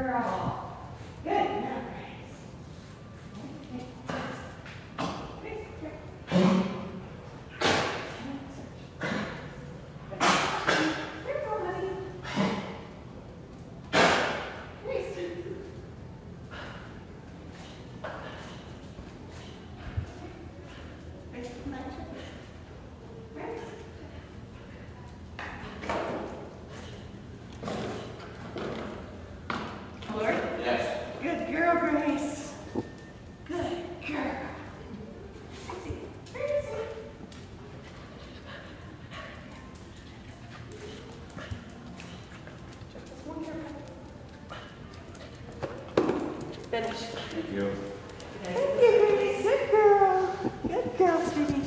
girl. Good. Now, Grace. Careful, honey. Grace. Grace, come back. Grace. Lord? Yes. Good girl, Grace. Good girl. Easy. Easy. Just this one here. Finish. Thank you. Thank you, Grace. Good girl. Good girl, sweetie.